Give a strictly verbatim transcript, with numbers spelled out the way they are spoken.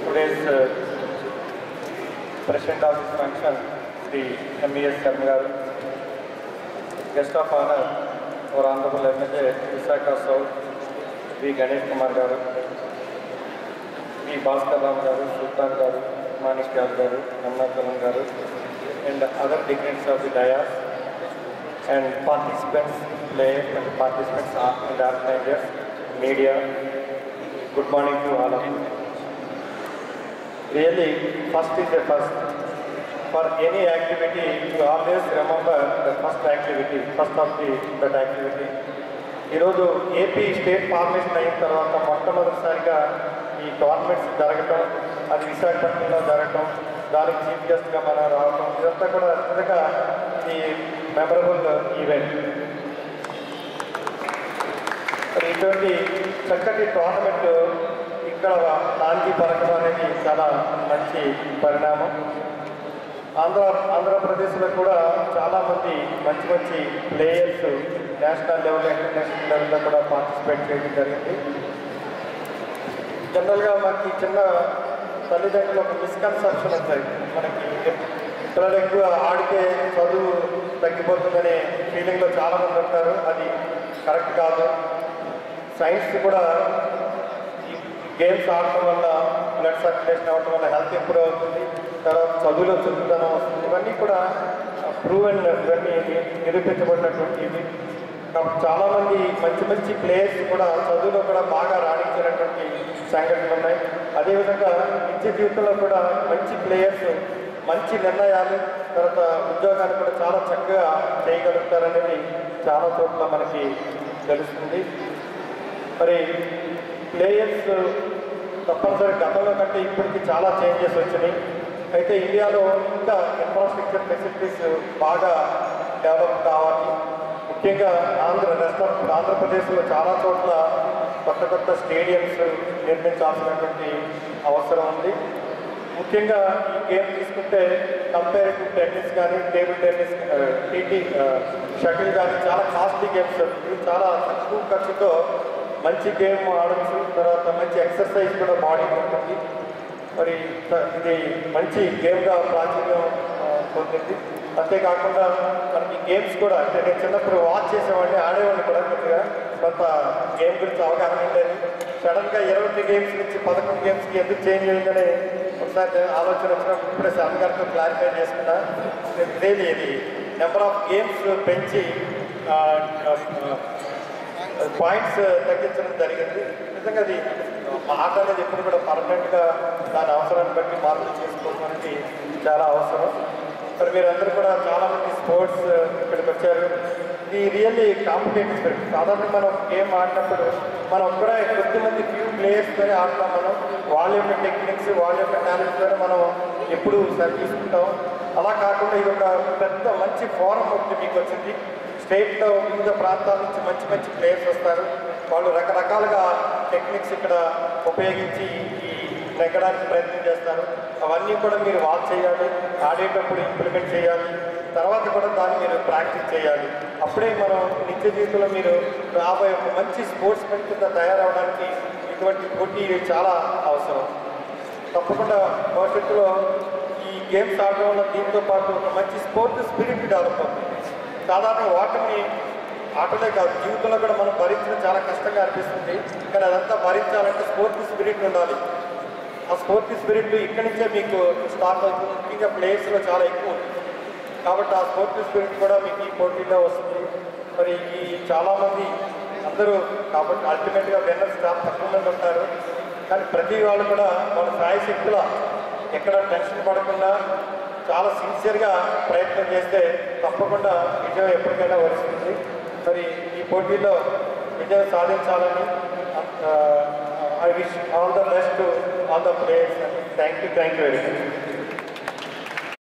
today's uh, president of this function, Sri M E S Sharma garu, guest of honor, our honorable M L A Visakha South, V Ganesh Kumar garu, V Bhaskar Ram garu, Sultan garu, Manikal garu, Namnakalam garu, and other dignitaries of the dais, and participants, players and participants and organizers, media. Good morning to all of you. Really, first is the first. For any activity, you always remember the first activity, first of the that activity. ఈరోజు AP state formation అయిన తర్వాత మొట్టమొదటిసారిగా ఈ governments జరగటం, అది విశాఖపట్నంలో జరగటం, దానికి చీఫ్ గెస్ట్గా మనం రావటం, ఇదంతా కూడా నిజంగా ఈ మెమరబుల్ ఈవెంట్. ఇటువంటి చక్కటి టోర్నమెంట్ ఇక్కడ నాంది పలకడం అనేది చాలా మంచి పరిణామం. ఆంధ్ర ఆంధ్రప్రదేశ్లో కూడా చాలామంది మంచి మంచి ప్లేయర్స్ నేషనల్ లెవెల్ ఇంటర్నేషనల్ లెవెల్లో కూడా పార్టిసిపేట్ చేయడం జరిగింది. జనరల్గా మనకి చిన్న తల్లిదండ్రులు ఒక మిస్కన్సెప్షన్ ఉంటాయి, మనకి పిల్లలు ఎక్కువ ఆడితే చదువు తగ్గిపోతుందనే ఫీలింగ్లో చాలామంది ఉంటారు. అది కరెక్ట్ కాదు. సైన్స్ కూడా గేమ్స్ ఆడటం వల్ల బ్లడ్ సర్క్యులేషన్ అవ్వటం వల్ల హెల్త్ ఇంప్రూవ్ అవుతుంది, తర్వాత చదువులో చురుకుదనం వస్తుంది. ఇవన్నీ కూడా ప్రూవ్ అండ్ ఇవన్నీ నిరూపించబడినటువంటి ఇవి. కాబట్టి చాలామంది మంచి మంచి ప్లేయర్స్ కూడా చదువులో కూడా బాగా రాణించినటువంటి సంఘటనలు ఉన్నాయి. అదేవిధంగా నిత్య జీవితంలో కూడా మంచి ప్లేయర్స్ మంచి నిర్ణయాలు, తర్వాత ఉద్యోగాలు కూడా చాలా చక్కగా చేయగలుగుతారనేది చాలా చోట్ల మనకి తెలుస్తుంది. మరి ప్లేయర్స్ తప్పనిసరి గతంలో కంటే ఇప్పటికీ చాలా చేంజెస్ వచ్చినాయి. అయితే ఇండియాలో ఇంకా ఇన్ఫ్రాస్ట్రక్చర్ ఫెసిలిటీస్ బాగా డెవలప్ కావాలి. ముఖ్యంగా ఆంధ్ర రెస్ట్ ఆఫ్ ఆంధ్రప్రదేశ్లో చాలా చోట్ల కొత్త కొత్త స్టేడియంస్ నిర్మించాల్సినటువంటి అవసరం ఉంది. ముఖ్యంగా ఈ గేమ్ తీసుకుంటే కంపేర్ టు టెన్నిస్ కానీ, టేబుల్ టెన్నిస్, టీటీ షటిల్ కానీ చాలా కాస్ట్లీ గేమ్స్. ఇవి చాలా తక్కువ ఖర్చుతో మంచి గేమ్ ఆడచ్చు, తర్వాత మంచి ఎక్సర్సైజ్ కూడా బాడీకి ఉంటుంది. మరి ఇది మంచి గేమ్గా ప్రాచుర్యం పొందింది. అంతేకాకుండా మనకి గేమ్స్ కూడా, అంటే నేను చిన్నప్పుడు వాచ్ చేసేవాడిని, ఆడేవాడిని కూడా కొద్దిగా కొంత గేమ్ గురించి అవగాహన ఉండేది. సడన్గా ఇరవై గేమ్స్ నుంచి పదకొండు గేమ్స్కి ఎందుకు చేంజ్ అయిందని ఒకసారి ఆలోచన వచ్చినప్పుడు ఇప్పుడే సార్ గారితో క్లారిఫై చేసుకున్నా. ఇదేది ఇది నెంబర్ ఆఫ్ గేమ్స్ పెంచి పాయింట్స్ తగ్గించడం జరిగింది. నిజంగా అది ఆట అనేది ఎప్పుడు కూడా పర్మనెంట్గా దాని అవసరాన్ని బట్టి మార్పులు చేసుకోవడానికి చాలా అవసరం. మరి మీరందరూ కూడా చాలామంది స్పోర్ట్స్ ఇక్కడికి వచ్చారు. ఇది రియల్లీ కాంపిటేటివ్ స్పిరిట్. సాధారణంగా మనం గేమ్ ఆడినప్పుడు మనం కూడా కొద్దిమంది ఫ్యూ ప్లేయర్స్తోనే ఆడతాం. మనం వాళ్ళ యొక్క టెక్నిక్స్, వాళ్ళ యొక్క టాలెంట్తోనే మనం ఎప్పుడు సరి తీసుకుంటాం. అలా కాకుండా ఇది ఒక పెద్ద మంచి ఫోరం ఒకటి మీకు వచ్చింది. స్టేట్లో వివిధ ప్రాంతాల నుంచి మంచి మంచి ప్లేయర్స్ వస్తారు. వాళ్ళు రకరకాలుగా టెక్నిక్స్ ఇక్కడ ఉపయోగించి ఈ నెగ్గడానికి ప్రయత్నం చేస్తారు. అవన్నీ కూడా మీరు వాచ్ చేయాలి, ఆడేటప్పుడు ఇంప్లిమెంట్ చేయాలి, తర్వాత కూడా దాన్ని మీరు ప్రాక్టీస్ చేయాలి. అప్పుడే మనం నిత్య జీవితంలో మీరు రాబోయే ఒక మంచి స్పోర్ట్స్ మెన్ కింద తయారవడానికి ఇటువంటి పోటీ చాలా అవసరం. తప్పకుండా భవిష్యత్తులో ఈ గేమ్స్ ఆడడం వల్ల దీంతో పాటు ఒక మంచి స్పోర్ట్స్ స్పిరిట్ డెవలప్ అవుతుంది. సాధారణ ఓటమి ఆటలే కాదు, జీవితంలో కూడా మనం భరించడం చాలా కష్టంగా అనిపిస్తుంది. కానీ అదంతా భరించాలంటే స్పోర్ట్స్ స్పిరిట్ ఉండాలి. ఆ స్పోర్ట్స్ స్పిరిట్ ఇక్కడి నుంచే మీకు స్టార్ట్ అవుతుంది. ముఖ్యంగా ప్లేయర్స్లో చాలా ఎక్కువ ఉంది. కాబట్టి ఆ స్పోర్ట్స్ స్పిరిట్ కూడా మీకు ఈ పోటీలో వస్తుంది. మరి ఈ చాలామంది అందరూ కాబట్టి అల్టిమేట్గా విన్నర్స్ చాలా తక్కువ మంది ఉంటారు. కానీ ప్రతి వాళ్ళు కూడా వాళ్ళ సాయశక్తుల ఎక్కడ టెన్షన్ పడకుండా చాలా సిన్సియర్గా ప్రయత్నం చేస్తే తప్పకుండా విజయం ఎప్పటికైనా వస్తుంది. మరి ఈ పోటీలో విజయం సాధించాలని I wish all the best all the players. Thank you thank you very much.